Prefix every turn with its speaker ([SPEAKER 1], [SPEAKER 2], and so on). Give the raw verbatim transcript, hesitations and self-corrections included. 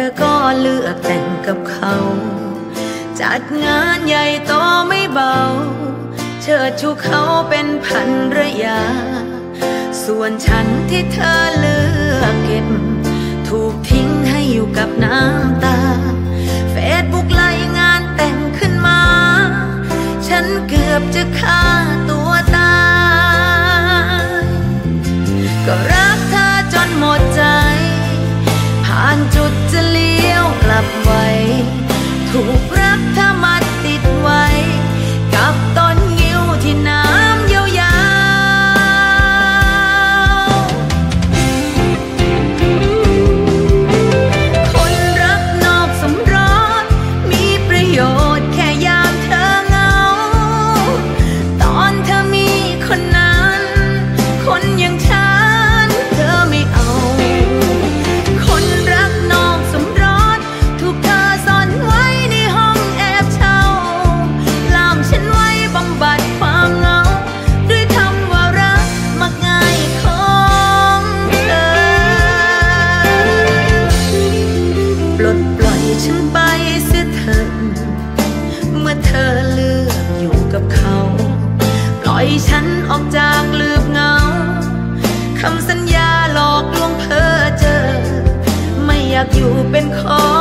[SPEAKER 1] อก็เลือกแต่งกับเขาจัดงานใหญ่โตไม่เบาเชิดชูเขาเป็นภรรยาส่วนฉันที่เธอเลือกเก็บถูกทิ้งให้อยู่กับน้ำตาเฟซบุ๊กไล่งานแต่งขึ้นมาฉันเกือบจะฆ่าตัวตายก็รักเธอจนหมดใจผ่านจุดจะเลี้ยวกลับไว้ถูกรักเธอมัดติดไว้กับต้นงิ้วที่น้ำยาวๆคนรักนอกสมรสมีประโยชน์แค่ยามเธอเหงาตอนเธอมีคนนั้นคนอย่างฉันเธอไม่เอาคนรักนอกสมรสถูกเธอซ่อนไว้ในห้องแอบเช่าล่ามฉันไว้บำบัดความเหงาด้วยคำว่ารักมักง่ายของเธอปลดปล่อยฉันไปเสียเถิดเมื่อเธอเลือกอยู่กับเขาปล่อยฉันออกจากลืบเหงาคำสัญญาหลอกลวงเพ้อเจอไม่อยากอยู่เป็นของ